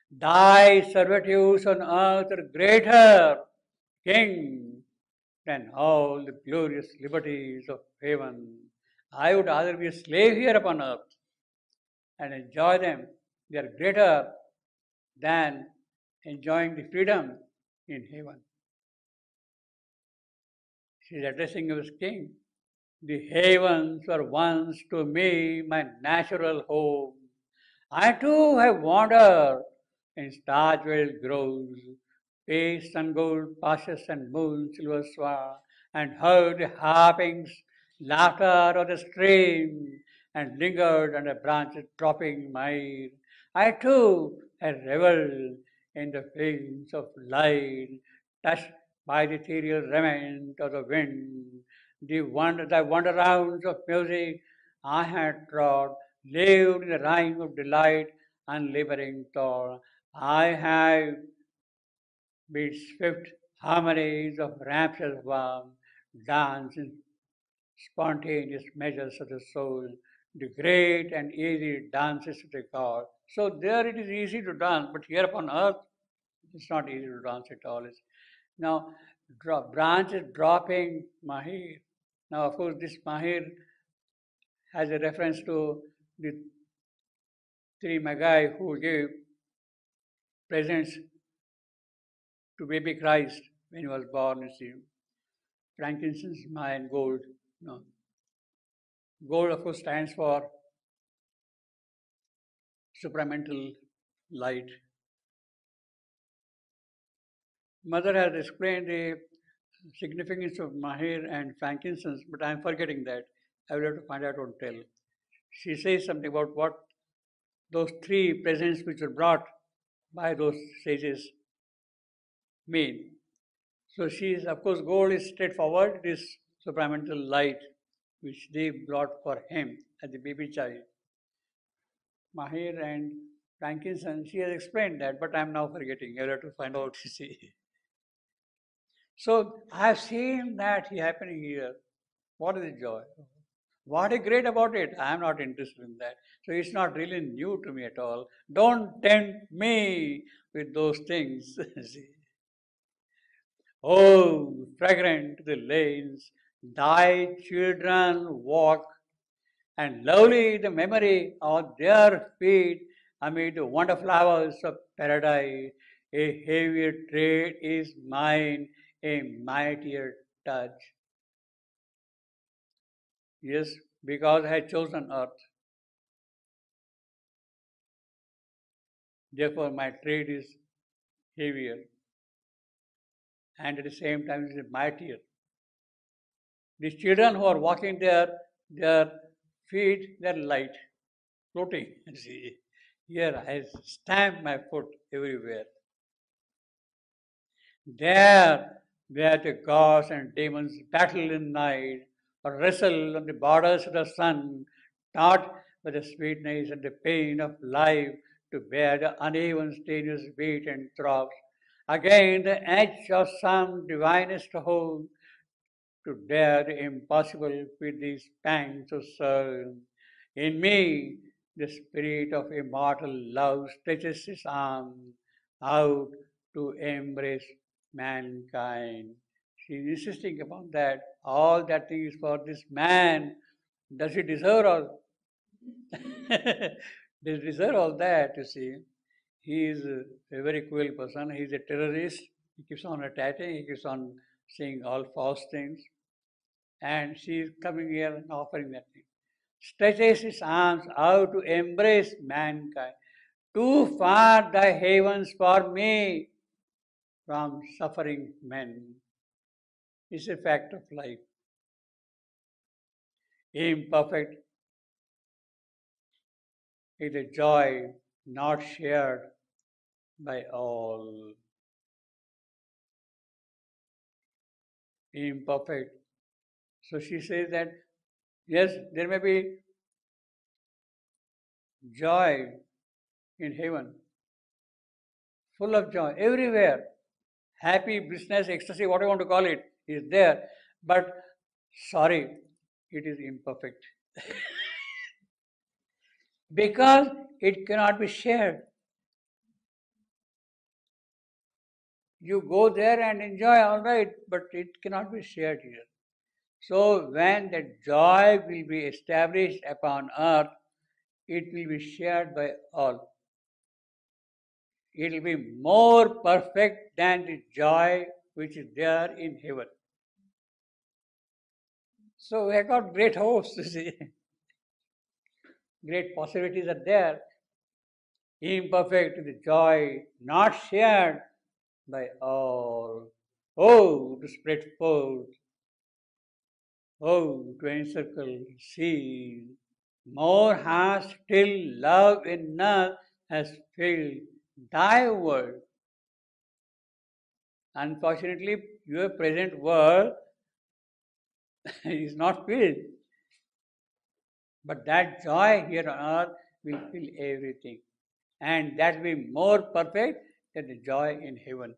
Thy servitudes on earth are greater, King, than all the glorious liberties of heaven. I would rather be a slave here upon earth and enjoy them. They are greater than enjoying the freedom in heaven. She is addressing his king. The heavens were once to me my natural home. I too have wandered in star-jeweled groves, paced on gold pastures and moon silver sward, and heard the harpings, laughter of the stream, and lingered under branches dropping mire. I too have revelled in the flames of light, touched by the ethereal remnant of the wind, the wonder rounds of music I had trod, lived in the rhyme of delight, unlaboring thought. I have been swift harmonies of rapturous warmth, dance in spontaneous measures of the soul, the great and easy dances of the God. So there it is easy to dance, but here upon earth it's not easy to dance at all. Now branches dropping Mahir. Now of course this Mahir has a reference to the three Magi who gave presents to baby Christ when he was born, you see. Frankincense, myrrh, and gold. No. Gold, of course, stands for supramental light. Mother has explained the significance of Mahir and frankincense, but I am forgetting that. I will have to find out and tell. She says something about what those three presents which were brought by those sages mean. So she is, of course, gold is straightforward. It is supramental light which they brought for him as a baby child. Mahir and frankincense, she has explained that, but I am now forgetting. I will have to find out, you see. So I have seen that happening here. What is the joy? What is great about it? I am not interested in that. So it's not really new to me at all. Don't tempt me with those things. See. Oh, fragrant the lanes, thy children walk, and lovely the memory of their feet amid the wonder flowers of paradise. A heavier tread is mine, a mightier touch. Yes, because I had chosen earth. Therefore, my tread is heavier, and at the same time, it is mightier. These children who are walking there, their feet, they're light, floating. See, here I stamp my foot everywhere. There, where the gods and demons battle in night, or wrestle on the borders of the sun, taught by the sweetness and the pain of life to bear the uneven, strenuous beat and throbs. Again, the edge of some divinest hope to dare the impossible with these pangs of soul. In me, the spirit of immortal love stretches his arms out to embrace mankind. She is insisting upon that. All that thing is for this man. Does he deserve all? Does he deserve all that, you see? He is a very cruel person. He is a terrorist. He keeps on attacking. He keeps on saying all false things. And she is coming here and offering that thing. Stretches his arms out to embrace mankind. Too far the heavens for me from suffering men. It's a fact of life. Imperfect is a joy not shared by all. Imperfect. So she says that yes, there may be joy in heaven, full of joy everywhere. Happy, business, ecstasy, whatever you want to call it, is there. But sorry, it is imperfect. Because it cannot be shared. You go there and enjoy, all right, but it cannot be shared here. So when that joy will be established upon earth, it will be shared by all. It will be more perfect than the joy which is there in heaven. So we have got great hopes, you see. Great possibilities are there. Imperfect the joy not shared by all. Oh, to spread forth. Oh, to encircle, see. More has still love in us has filled thy world. Unfortunately, your present world is not filled. But that joy here on earth will fill everything. And that will be more perfect than the joy in heaven.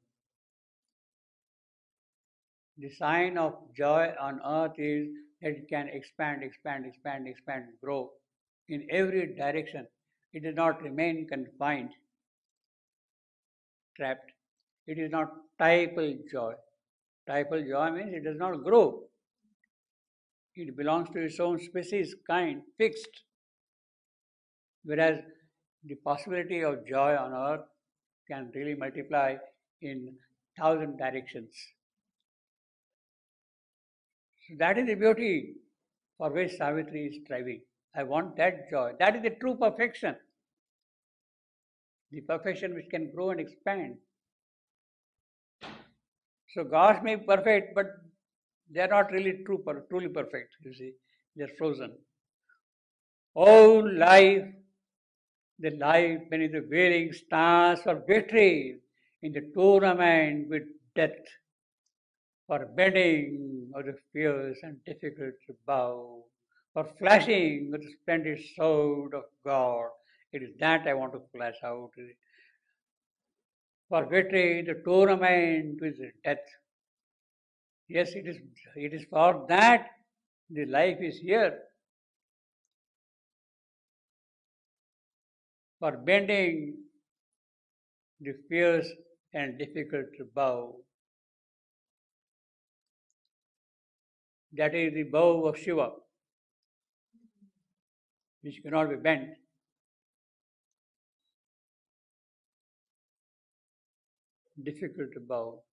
The sign of joy on earth is that it can expand, grow in every direction. It does not remain confined, trapped. It is not typal joy. Typal joy means it does not grow. It belongs to its own species, kind, fixed. Whereas the possibility of joy on earth can really multiply in 1,000 directions. So that is the beauty for which Savitri is striving. I want that joy. That is the true perfection. The perfection which can grow and expand. So gods may be perfect, but they are not really truly perfect, you see. They are frozen. Oh life, the life beneath the wearing stars for victory in the tournament with death, for bending of the fierce and difficult to bow, for flashing with the splendid sword of God. It is that I want to flash out. For victory in the tournament with death. Yes, it is for that the life is here. For bending the fierce and difficult to bow. That is the bow of Shiva, which cannot be bent. Difficult to bow.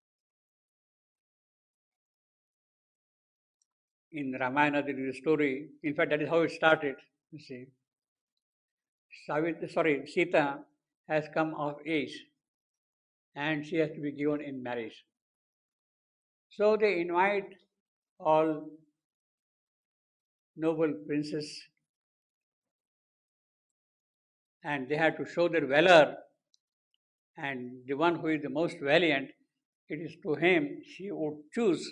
In Ramayana, there is a story. In fact, that is how it started. You see, Sita has come of age, and she has to be given in marriage. So they invite all noble princes, and they have to show their valor. And the one who is the most valiant, it is to him she would choose.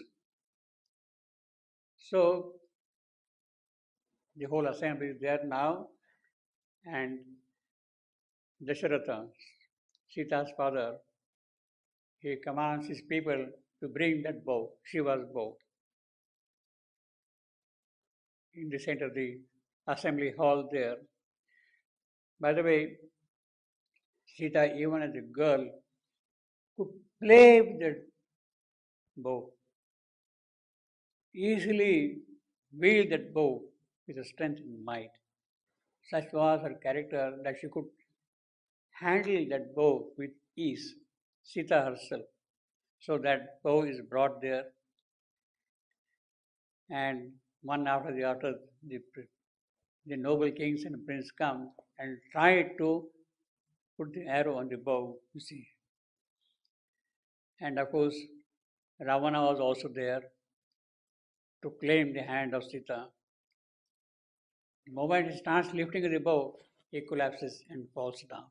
So the whole assembly is there now, and Dasharatha, Sita's father, he commands his people to bring that bow, Shiva's bow, in the center of the assembly hall there. By the way, Sita, even as a girl, could play with that bow, easily wield that bow with a strength and might. Such was her character that she could handle that bow with ease, Sita herself. So that bow is brought there, and one after the other, the noble kings and princes come and try to put the arrow on the bow, you see. And of course, Ravana was also there to claim the hand of Sita. The moment he starts lifting the bow, he collapses and falls down.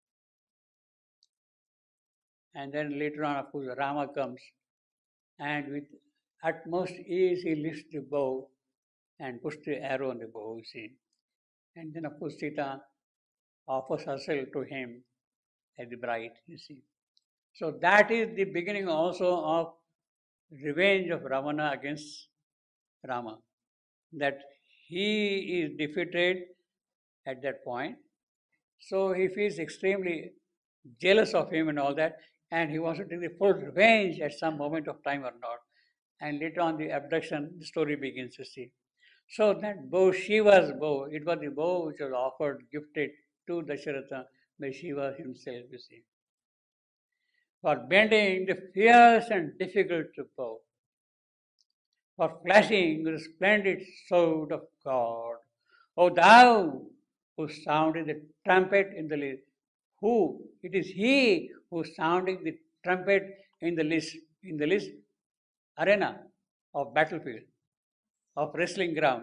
And then later on, of course, Rama comes and with utmost ease he lifts the bow and puts the arrow on the bow, you see. And then, of course, Sita offers herself to him as the bride, you see. So that is the beginning also of revenge of Ravana against Rama. That he is defeated at that point. So he feels extremely jealous of him and all that. and he wants to take the full revenge at some moment of time or not. And later on, the abduction, the story begins to see. So that bow, Shiva's bow, it was the bow which was offered, gifted to Dasharatha by Shiva himself, you see, for bending the fierce and difficult bow, for flashing the splendid sword of God. O thou who sounded the trumpet in the list, who? It is he who sounding the trumpet in the list arena of battlefield, of wrestling ground.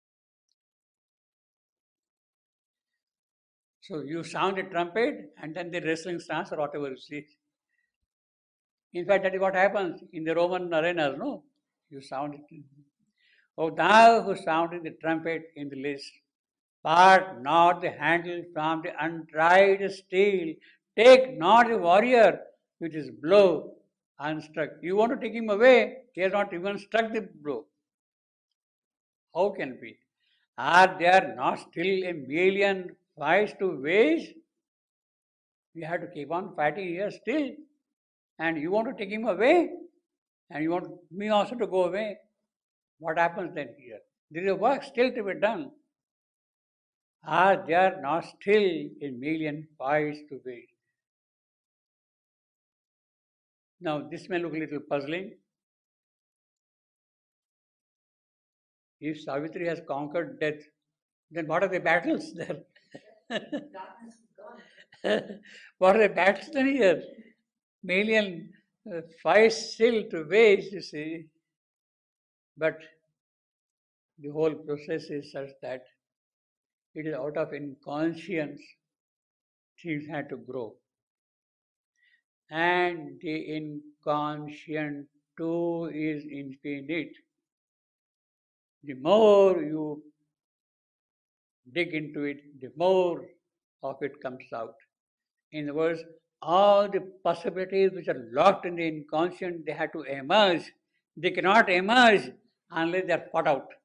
So you sound a trumpet and then the wrestling starts or whatever you see. In fact, that is what happens in the Roman arenas, no? You sound it. O thou who sounded the trumpet in the list, part not the handle from the untried steel, take not the warrior with his blow unstruck. You want to take him away, he has not even struck the blow. How can it be? Are there not still a million fights to wage? We have to keep on fighting here still. And you want to take him away? And you want me also to go away? What happens then here? There is a work still to be done. Are there not still a million fights to wage? Now, this may look a little puzzling. If Savitri has conquered death, then what are the battles there? What are the battles then here? Million fights still to wage, you see. But the whole process is such that it is out of inconscience things had to grow. And the inconscient too is infinite. The more you dig into it, the more of it comes out. In other words, all the possibilities which are locked in the inconscient, they have to emerge. They cannot emerge unless they are fought out.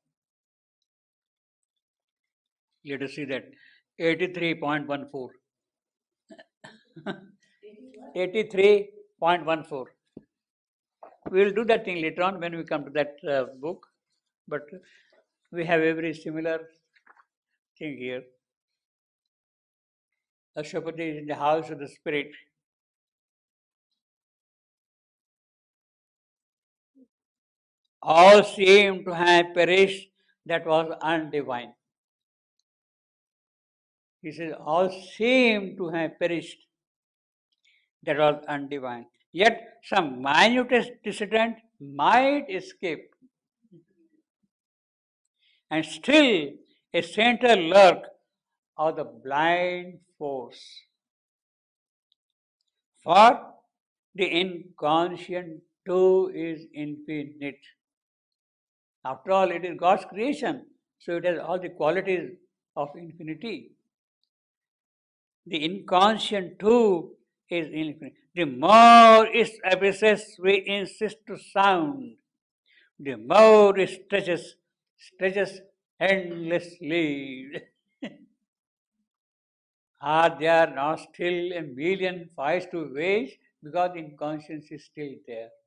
Let us see that. 83.14. 83.14. We will do that thing later on when we come to that book. But we have a very similar thing here. Ashwapati is in the house of the spirit. All seem to have perished that was undivine. He says, all seem to have perished that was undivine. Yet some minutest dissident might escape. And still a center lurk of the blind force. For the inconscient too is infinite. After all, it is God's creation, so it has all the qualities of infinity. The inconscient too is infinite. The more its abysses we insist to sound, the more it stretches endlessly. Are there not still a million fights to wage? Because inconscience is still there.